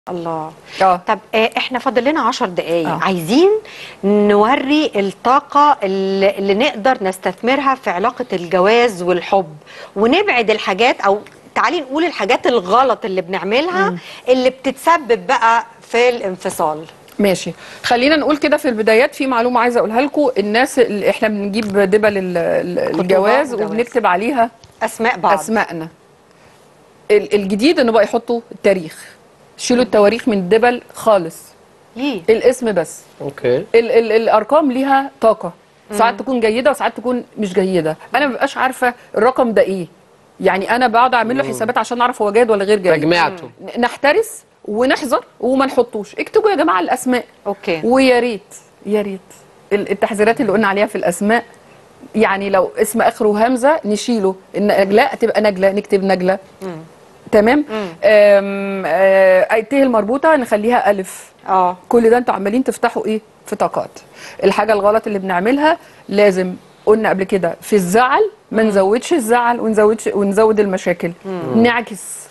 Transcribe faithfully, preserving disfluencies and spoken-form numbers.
الله. اه طب آه، احنا فاضل لنا عشر دقايق، آه. عايزين نوري الطاقة اللي, اللي نقدر نستثمرها في علاقة الجواز والحب، ونبعد الحاجات، او تعالي نقول الحاجات الغلط اللي بنعملها مم. اللي بتتسبب بقى في الانفصال. ماشي، خلينا نقول كده في البدايات في معلومه عايزه اقولها لكم. الناس اللي احنا بنجيب دبل ال- ال- الجواز وجواز. وبنكتب عليها اسماء بعض. اسمائنا. ال- الجديد انه بقى يحطوا التاريخ، شيلوا التواريخ من الدبل خالص، ليه؟ الاسم بس. اوكي. ال ال الارقام ليها طاقه، ساعات تكون جيده وساعات تكون مش جيده. انا ما ببقاش عارفه الرقم ده ايه، يعني انا بقعد اعمل له حسابات عشان اعرف هو جيد ولا غير جيد. تجميعته. نحترس ونحذر وما نحطوش. اكتبوا يا جماعه الاسماء. اوكي. ويا ريت يا ريت التحذيرات اللي قلنا عليها في الاسماء، يعني لو اسم اخره همزه نشيله، ان نجلاء تبقى نجله، نكتب نجله. تمام. ايته المربوطه نخليها الف. اه كل ده انتوا عمالين تفتحوا ايه في طاقات. الحاجه الغلط اللي بنعملها لازم، قلنا قبل كده، في الزعل ما نزودش الزعل ونزودش ونزود المشاكل. مم. نعكس